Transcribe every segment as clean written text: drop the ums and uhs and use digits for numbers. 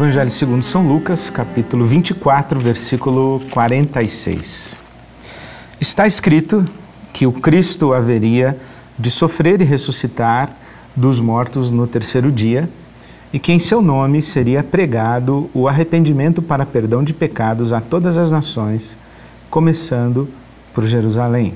Evangelho segundo São Lucas, capítulo 24, versículo 46. Está escrito que o Cristo haveria de sofrer e ressuscitar dos mortos no terceiro dia, e que em seu nome seria pregado o arrependimento para perdão de pecados a todas as nações, começando por Jerusalém.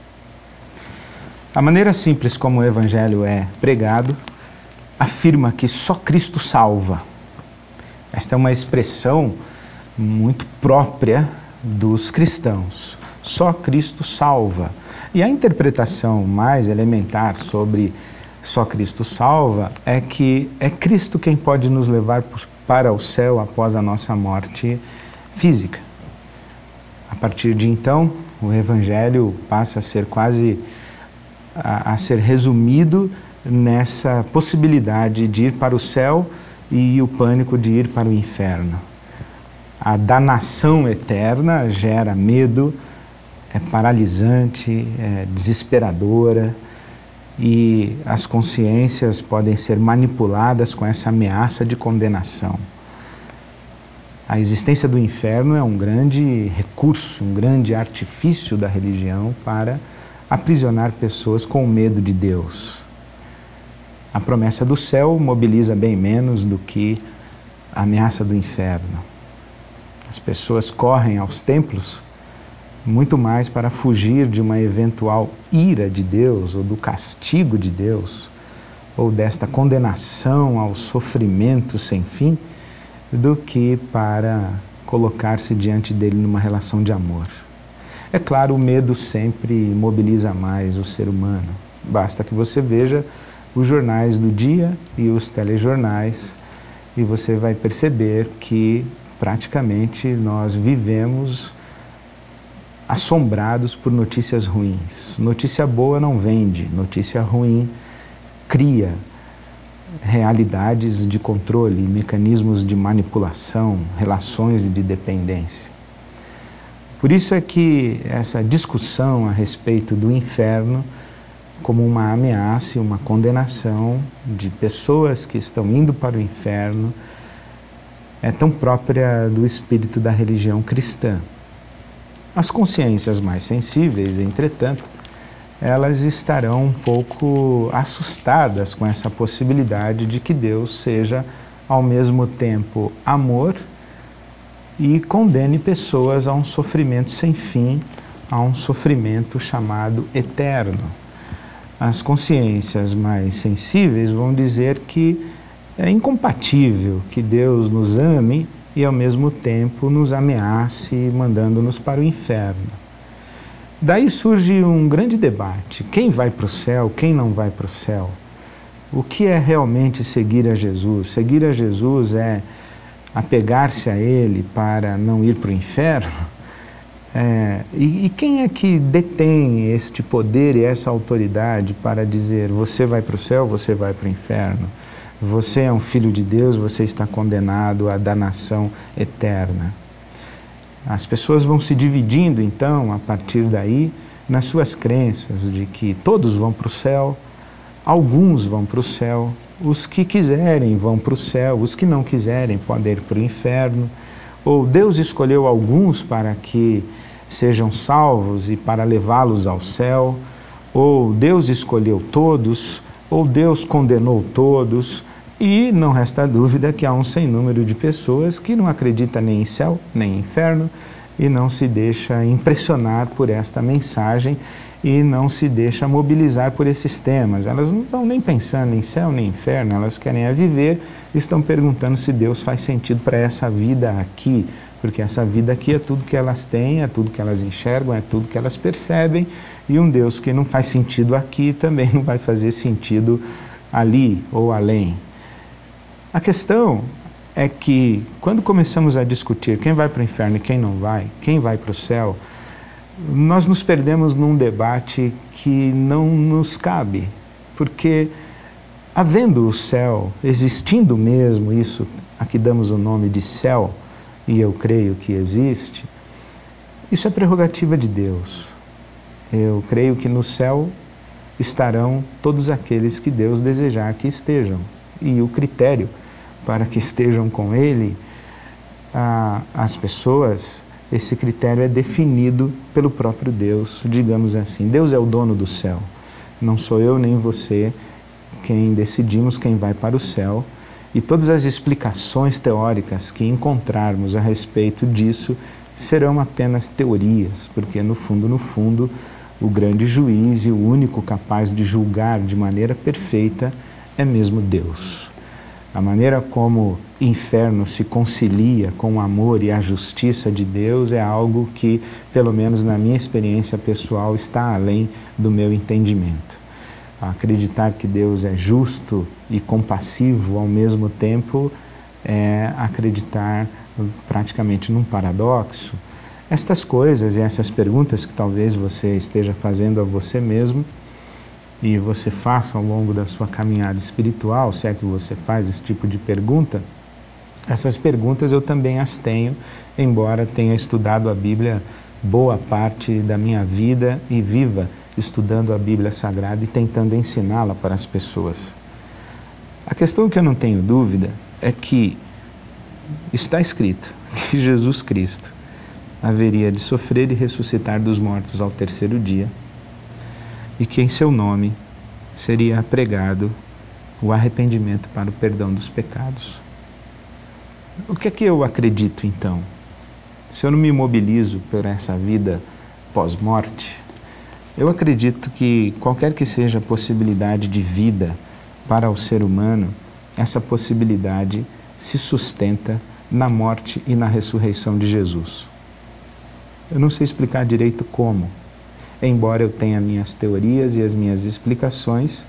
A maneira simples como o Evangelho é pregado afirma que só Cristo salva. Esta é uma expressão muito própria dos cristãos. Só Cristo salva. E a interpretação mais elementar sobre só Cristo salva é que é Cristo quem pode nos levar para o céu após a nossa morte física. A partir de então, o Evangelho passa a ser quase a ser resumido nessa possibilidade de ir para o céu e o pânico de ir para o inferno. A danação eterna gera medo, é paralisante, é desesperadora, e as consciências podem ser manipuladas com essa ameaça de condenação. A existência do inferno é um grande recurso, um grande artifício da religião para aprisionar pessoas com medo de Deus. A promessa do céu mobiliza bem menos do que a ameaça do inferno. As pessoas correm aos templos muito mais para fugir de uma eventual ira de Deus, ou do castigo de Deus, ou desta condenação ao sofrimento sem fim, do que para colocar-se diante dele numa relação de amor. É claro, o medo sempre mobiliza mais o ser humano. Basta que você veja os jornais do dia e os telejornais, e você vai perceber que praticamente nós vivemos assombrados por notícias ruins. Notícia boa não vende, notícia ruim cria realidades de controle, mecanismos de manipulação, relações de dependência. Por isso é que essa discussão a respeito do inferno como uma ameaça e uma condenação de pessoas que estão indo para o inferno é tão própria do espírito da religião cristã. As consciências mais sensíveis, entretanto, elas estarão um pouco assustadas com essa possibilidade de que Deus seja, ao mesmo tempo, amor e condene pessoas a um sofrimento sem fim, a um sofrimento chamado eterno. As consciências mais sensíveis vão dizer que é incompatível que Deus nos ame e ao mesmo tempo nos ameace mandando-nos para o inferno. Daí surge um grande debate: quem vai para o céu, quem não vai para o céu? O que é realmente seguir a Jesus? Seguir a Jesus é apegar-se a Ele para não ir para o inferno? E quem é que detém este poder e essa autoridade para dizer você vai para o céu, você vai para o inferno? Você é um filho de Deus, você está condenado à danação eterna. As pessoas vão se dividindo, então, a partir daí, nas suas crenças de que todos vão para o céu, alguns vão para o céu, os que quiserem vão para o céu, os que não quiserem podem ir para o inferno, ou Deus escolheu alguns para que sejam salvos e para levá-los ao céu, ou Deus escolheu todos, ou Deus condenou todos, e não resta dúvida que há um sem número de pessoas que não acreditam nem em céu, nem em inferno, e não se deixa impressionar por esta mensagem e não se deixa mobilizar por esses temas. Elas não estão nem pensando em céu nem inferno, elas querem viver, estão perguntando se Deus faz sentido para essa vida aqui, porque essa vida aqui é tudo que elas têm, é tudo que elas enxergam, é tudo que elas percebem, e um Deus que não faz sentido aqui também não vai fazer sentido ali ou além. A questão é que, quando começamos a discutir quem vai para o inferno e quem não vai, quem vai para o céu, nós nos perdemos num debate que não nos cabe, porque, havendo o céu, existindo mesmo isso, a que damos o nome de céu, e eu creio que existe, isso é prerrogativa de Deus. Eu creio que no céu estarão todos aqueles que Deus desejar que estejam. E o critério para que estejam com Ele, as pessoas, esse critério é definido pelo próprio Deus, digamos assim. Deus é o dono do céu. Não sou eu nem você quem decidimos quem vai para o céu. E todas as explicações teóricas que encontrarmos a respeito disso serão apenas teorias, porque no fundo, o grande juiz e o único capaz de julgar de maneira perfeita é mesmo Deus. A maneira como o inferno se concilia com o amor e a justiça de Deus é algo que, pelo menos na minha experiência pessoal, está além do meu entendimento. Acreditar que Deus é justo e compassivo ao mesmo tempo é acreditar praticamente num paradoxo. Estas coisas e essas perguntas que talvez você esteja fazendo a você mesmo e você faça ao longo da sua caminhada espiritual, se é que você faz esse tipo de pergunta, essas perguntas eu também as tenho, embora tenha estudado a Bíblia boa parte da minha vida e viva estudando a Bíblia Sagrada e tentando ensiná-la para as pessoas. A questão que eu não tenho dúvida é que está escrito que Jesus Cristo haveria de sofrer e ressuscitar dos mortos ao terceiro dia e que em seu nome seria pregado o arrependimento para o perdão dos pecados. O que é que eu acredito então? Se eu não me mobilizo por essa vida pós-morte, eu acredito que qualquer que seja a possibilidade de vida para o ser humano, essa possibilidade se sustenta na morte e na ressurreição de Jesus. Eu não sei explicar direito como, embora eu tenha minhas teorias e as minhas explicações,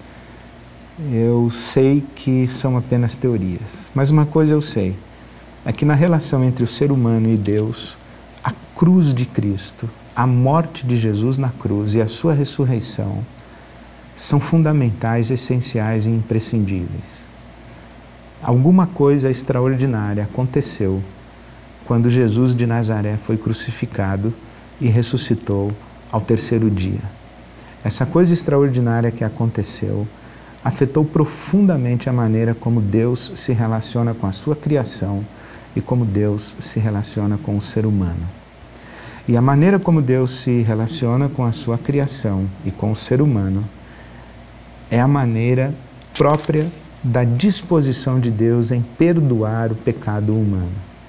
eu sei que são apenas teorias. Mas uma coisa eu sei, é que na relação entre o ser humano e Deus, a cruz de Cristo, a morte de Jesus na cruz e a sua ressurreição são fundamentais, essenciais e imprescindíveis. Alguma coisa extraordinária aconteceu quando Jesus de Nazaré foi crucificado e ressuscitou ao terceiro dia. Essa coisa extraordinária que aconteceu afetou profundamente a maneira como Deus se relaciona com a sua criação e como Deus se relaciona com o ser humano. E a maneira como Deus se relaciona com a sua criação e com o ser humano é a maneira própria da disposição de Deus em perdoar o pecado humano.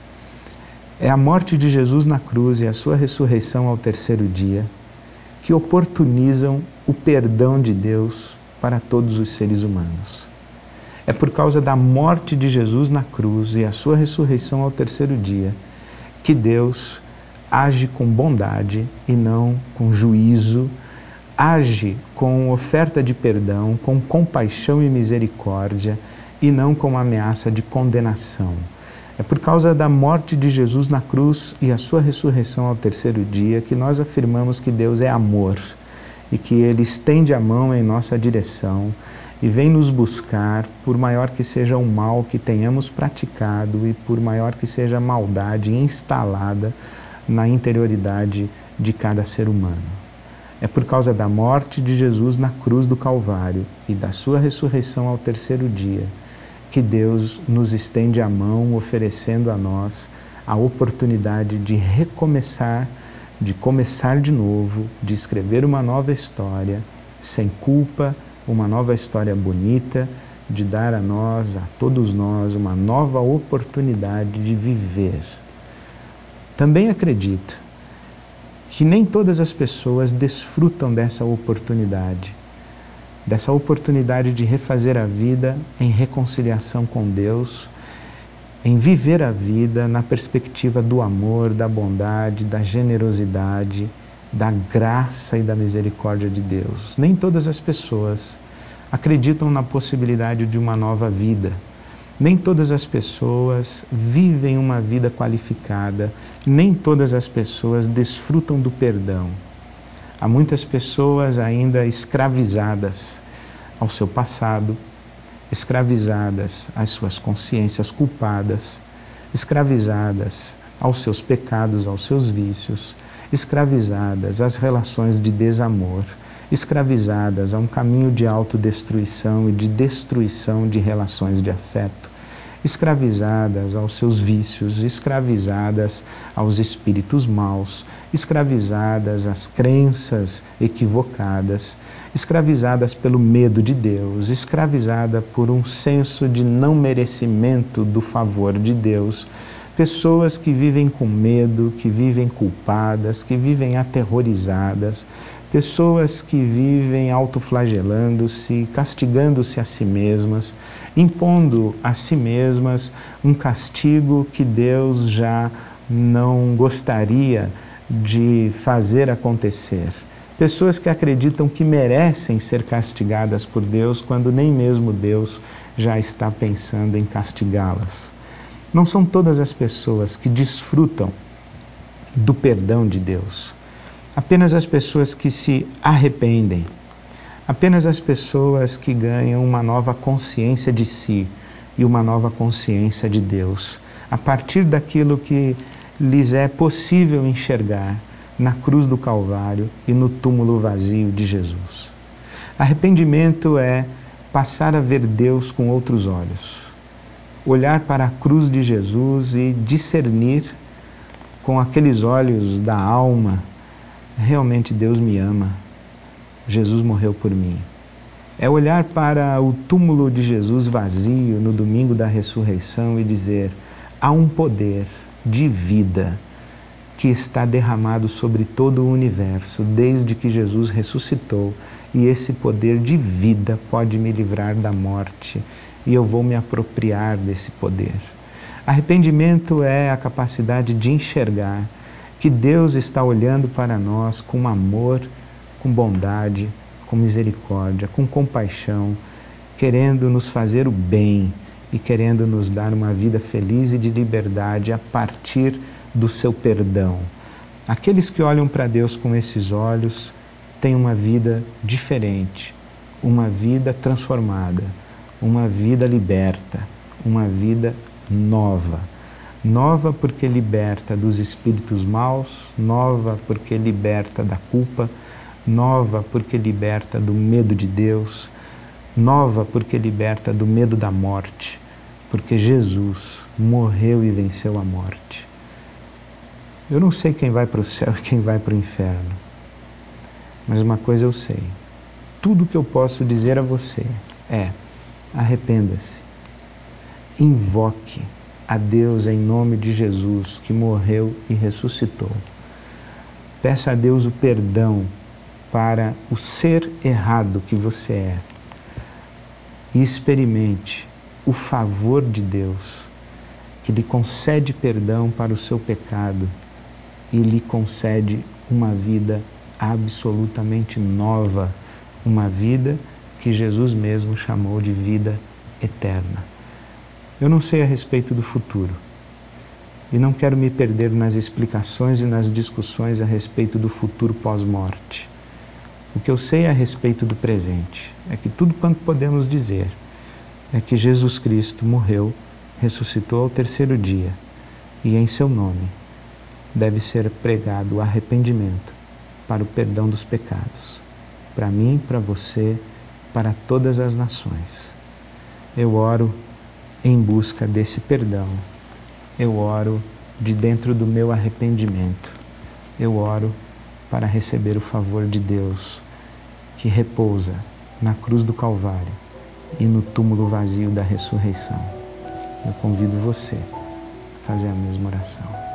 É a morte de Jesus na cruz e a sua ressurreição ao terceiro dia que oportunizam o perdão de Deus para todos os seres humanos. É por causa da morte de Jesus na cruz e a sua ressurreição ao terceiro dia que Deus age com bondade e não com juízo, age com oferta de perdão, com compaixão e misericórdia e não com ameaça de condenação. É por causa da morte de Jesus na cruz e a sua ressurreição ao terceiro dia que nós afirmamos que Deus é amor e que Ele estende a mão em nossa direção e vem nos buscar, por maior que seja o mal que tenhamos praticado e por maior que seja a maldade instalada na interioridade de cada ser humano. É por causa da morte de Jesus na cruz do Calvário e da sua ressurreição ao terceiro dia que Deus nos estende a mão, oferecendo a nós a oportunidade de recomeçar, de começar de novo, de escrever uma nova história, sem culpa, uma nova história bonita, de dar a nós, a todos nós, uma nova oportunidade de viver. Também acredito que nem todas as pessoas desfrutam dessa oportunidade de refazer a vida em reconciliação com Deus, em viver a vida na perspectiva do amor, da bondade, da generosidade, da graça e da misericórdia de Deus. Nem todas as pessoas acreditam na possibilidade de uma nova vida. Nem todas as pessoas vivem uma vida qualificada, nem todas as pessoas desfrutam do perdão. Há muitas pessoas ainda escravizadas ao seu passado, escravizadas às suas consciências culpadas, escravizadas aos seus pecados, aos seus vícios, escravizadas às relações de desamor, escravizadas a um caminho de autodestruição e de destruição de relações de afeto, escravizadas aos seus vícios, escravizadas aos espíritos maus, escravizadas às crenças equivocadas, escravizadas pelo medo de Deus, escravizada por um senso de não merecimento do favor de Deus, pessoas que vivem com medo, que vivem culpadas, que vivem aterrorizadas, pessoas que vivem autoflagelando-se, castigando-se a si mesmas, impondo a si mesmas um castigo que Deus já não gostaria de fazer acontecer. Pessoas que acreditam que merecem ser castigadas por Deus quando nem mesmo Deus já está pensando em castigá-las. Não são todas as pessoas que desfrutam do perdão de Deus. Apenas as pessoas que se arrependem, apenas as pessoas que ganham uma nova consciência de si e uma nova consciência de Deus, a partir daquilo que lhes é possível enxergar na cruz do Calvário e no túmulo vazio de Jesus. Arrependimento é passar a ver Deus com outros olhos, olhar para a cruz de Jesus e discernir com aqueles olhos da alma: realmente Deus me ama, Jesus morreu por mim. É olhar para o túmulo de Jesus vazio no domingo da ressurreição e dizer: há um poder de vida que está derramado sobre todo o universo desde que Jesus ressuscitou, e esse poder de vida pode me livrar da morte e eu vou me apropriar desse poder. Arrependimento é a capacidade de enxergar que Deus está olhando para nós com amor, com bondade, com misericórdia, com compaixão, querendo nos fazer o bem e querendo nos dar uma vida feliz e de liberdade a partir do seu perdão. Aqueles que olham para Deus com esses olhos têm uma vida diferente, uma vida transformada, uma vida liberta, uma vida nova. Nova porque liberta dos espíritos maus, nova porque liberta da culpa, nova porque liberta do medo de Deus, nova porque liberta do medo da morte, porque Jesus morreu e venceu a morte. Eu não sei quem vai para o céu e quem vai para o inferno, mas uma coisa eu sei: tudo que eu posso dizer a você é: arrependa-se, invoque a Deus em nome de Jesus, que morreu e ressuscitou. Peça a Deus o perdão para o ser errado que você é e experimente o favor de Deus, que lhe concede perdão para o seu pecado e lhe concede uma vida absolutamente nova, uma vida que Jesus mesmo chamou de vida eterna. Eu não sei a respeito do futuro e não quero me perder nas explicações e nas discussões a respeito do futuro pós-morte. O que eu sei a respeito do presente é que tudo quanto podemos dizer é que Jesus Cristo morreu, ressuscitou ao terceiro dia e em seu nome deve ser pregado o arrependimento para o perdão dos pecados, para mim, para você, para todas as nações. Eu oro em busca desse perdão, eu oro de dentro do meu arrependimento, eu oro para receber o favor de Deus que repousa na cruz do Calvário e no túmulo vazio da ressurreição. Eu convido você a fazer a mesma oração.